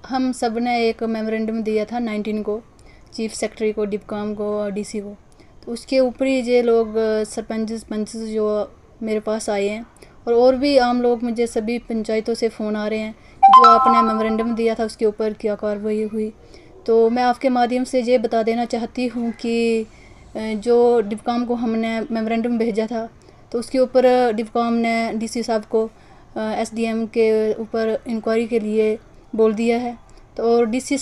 हम सब ने एक मेमोरेंडम दिया था 19 को, चीफ सेक्रेटरी को, डिपकाम को और डीसी को। तो उसके ऊपर ही ये लोग सरपंच पंच जो मेरे पास आए हैं, और भी आम लोग, मुझे सभी पंचायतों से फ़ोन आ रहे हैं जो आपने मेमोरेंडम दिया था उसके ऊपर क्या कार्रवाई हुई। तो मैं आपके माध्यम से ये बता देना चाहती हूँ कि जो डिपकाम को हमने मेमोरेंडम भेजा था तो उसके ऊपर डिपकाम ने डीसी साहब को एसडीएम के ऊपर इंक्वायरी के लिए बोल दिया है। तो और डीसी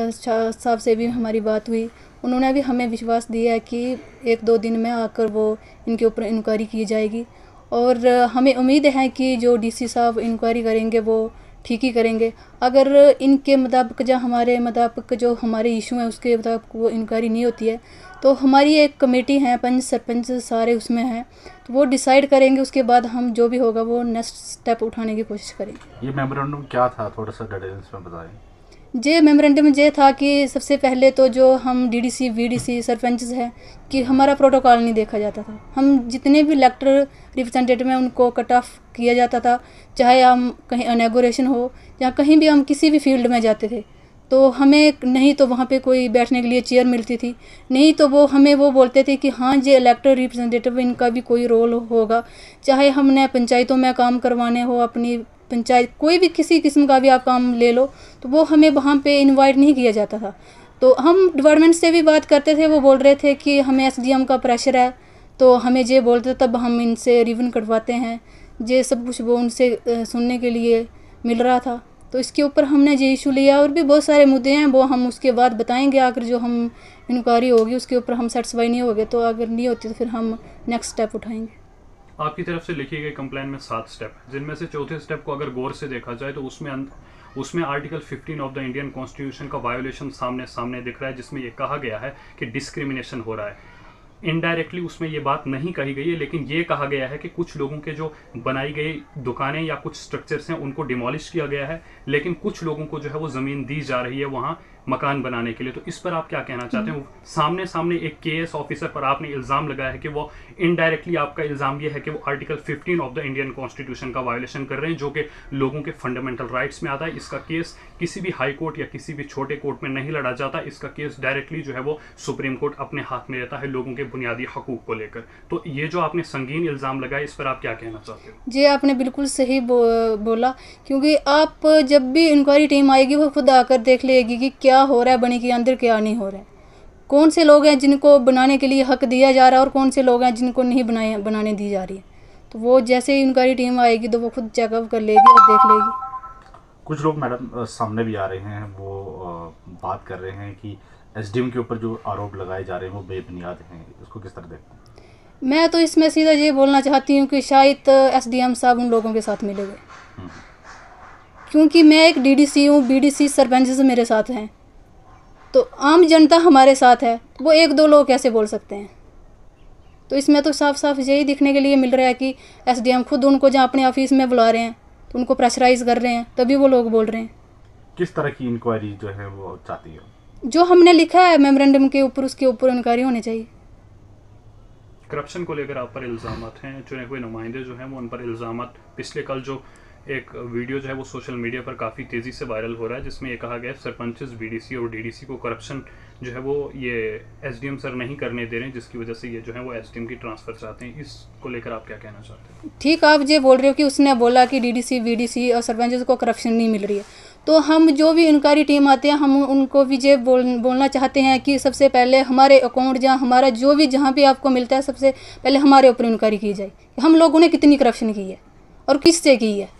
साहब से भी हमारी बात हुई, उन्होंने भी हमें विश्वास दिया है कि 1-2 दिन में आकर वो इनके ऊपर इंक्वायरी की जाएगी। और हमें उम्मीद है कि जो डीसी साहब इंक्वायरी करेंगे वो ठीक ही करेंगे। अगर इनके मुताबिक जो हमारे मुताबिक जो हमारे इशू हैं उसके मुताबिक वो इंक्वायरी नहीं होती है तो हमारी एक कमेटी है, पंच सरपंच सारे उसमें हैं, तो वो डिसाइड करेंगे। उसके बाद हम जो भी होगा वो नेक्स्ट स्टेप उठाने की कोशिश करेंगे। ये मेमोरेंडम क्या था, थोड़ा सा डिटेल्स में बताएं। ये मेमोरेंडम ये था कि सबसे पहले तो जो हम डीडीसी वीडीसी सरपंच हैं कि हमारा प्रोटोकॉल नहीं देखा जाता था। हम जितने भी इलेक्टर रिप्रेजेंटेटिव हैं उनको कट ऑफ किया जाता था, चाहे हम कहीं इनॉग्रेशन हो या कहीं भी हम किसी भी फील्ड में जाते थे तो हमें नहीं तो वहाँ पे कोई बैठने के लिए चेयर मिलती थी, नहीं तो वो हमें वो बोलते थे कि हाँ ये इलेक्टेड रिप्रेजेंटेटिव इनका भी कोई रोल होगा। चाहे हमने पंचायतों में काम करवाने हो, अपनी पंचायत कोई भी किसी किस्म का भी आप काम ले लो, तो वो हमें वहाँ पे इनवाइट नहीं किया जाता था। तो हम डिपार्टमेंट से भी बात करते थे, वो बोल रहे थे कि हमें एसडीएम का प्रेशर है, तो हमें ये बोलते तब हम इनसे रिवन कटवाते हैं। ये सब कुछ वो उनसे सुनने के लिए मिल रहा था। तो इसके ऊपर हमने ये इशू लिया, और भी बहुत सारे मुद्दे हैं वो हम उसके बाद बताएंगे। अगर जो हम इंक्वायरी होगी उसके ऊपर हम सेटिस्फाई नहीं होंगे तो अगर नहीं होती तो फिर हम नेक्स्ट स्टेप उठाएंगे। आपकी तरफ से लिखी गई कंप्लेन में 7 स्टेप, जिनमें से चौथे स्टेप को अगर गौर से देखा जाए तो उसमें article 15 of the Indian constitution का वायोलेशन सामने दिख रहा है, जिसमें यह कहा गया है कि डिस्क्रिमिनेशन हो रहा है। इनडायरेक्टली उसमें ये बात नहीं कही गई है, लेकिन ये कहा गया है कि कुछ लोगों के जो बनाई गई दुकानें या कुछ स्ट्रक्चर्स हैं उनको डिमोलिश किया गया है, लेकिन कुछ लोगों को जो है वो ज़मीन दी जा रही है वहाँ मकान बनाने के लिए। तो इस पर आप क्या कहना चाहते हो? सामने एक केएस ऑफिसर पर आपने इल्ज़ाम लगाया है कि वो इनडायरेक्टली, आपका इल्ज़ाम ये है कि वो article 15 of the Indian constitution का वायोलेशन कर रहे हैं, जो कि लोगों के फंडामेंटल राइट्स में आता है। इसका केस किसी भी हाई कोर्ट या किसी भी छोटे कोर्ट में नहीं लड़ा जाता, इसका केस डायरेक्टली जो है वो सुप्रीम कोर्ट अपने हाथ में लेता है लोगों के बुनियादी हकूक को लेकर। तो ये जो आपने संगीन इल्ज़ाम लगाया, इस पर आप क्या कहना चाहते हो? जी आपने बिल्कुल सही बोला, क्योंकि आप जब भी इंक्वायरी टीम आएगी वो खुद आकर देख लेगी कि क्या हो रहा है बनी के अंदर, क्या नहीं हो रहा है, कौन से लोग हैं जिनको बनाने के लिए हक दिया जा रहा है और कौन से लोग हैं जिनको नहीं बनाने दी जा रही है। तो वो जैसे ही इंक्वायरी टीम आएगी तो वो खुद चेकअप कर लेगी और देख लेगी। कुछ लोग मैडम सामने भी आ रहे हैं, वो बात कर रहे हैं कि एसडीएम के ऊपर जो आरोप लगाए जा रहे हैं वो बेबुनियाद हैं, उसको किस तरह देखते हैं? मैं तो इसमें सीधा ये बोलना चाहती हूँ कि शायद एसडीएम साहब उन लोगों के साथ मिले हुए, क्योंकि मैं एक डीडीसी हूँ, बीडीसी सरपंच से मेरे साथ हैं, तो आम जनता हमारे साथ है, वो 1-2 लोग कैसे बोल सकते हैं? तो इसमें तो साफ साफ यही दिखने के लिए मिल रहा है कि एसडीएम खुद उनको जहाँ अपने ऑफिस में बुला रहे हैं तो उनको प्रेशराइज कर रहे हैं, तभी वो लोग बोल रहे हैं। किस तरह की इंक्वायरी जो है वो चाहती है? जो हमने लिखा है मेमोरेंडम के ऊपर, उसके ऊपर इंक्वायरी होनी चाहिए। करप्शन को लेकर आप पर इल्ज़ाम हैं, चुने हुए नुमाइंदे जो हैं वो उन पर इल्ज़ाम, पिछले कल जो एक वीडियो जो है वो सोशल मीडिया पर काफ़ी तेज़ी से वायरल हो रहा है, जिसमें ये कहा गया है सरपंचेस, बीडीसी और डीडीसी को करप्शन जो है वो ये एसडीएम सर नहीं करने दे रहे हैं, जिसकी वजह से ये जो है वो एसडीएम की ट्रांसफ़र चाहते हैं। इसको लेकर आप क्या कहना चाहते हैं? ठीक, आप ये बोल रहे हो कि उसने बोला कि डीडीसी वीडीसी और सरपंचों को करप्शन नहीं मिल रही है, तो हम जो भी इंक्वायरी टीम आते हैं हम उनको भी ये बोलना चाहते हैं कि सबसे पहले हमारे अकाउंट जहाँ हमारा जो भी जहाँ भी आपको मिलता है सबसे पहले हमारे ऊपर इंक्वायरी की जाए, हम लोगों ने कितनी करप्शन की है और किससे की है।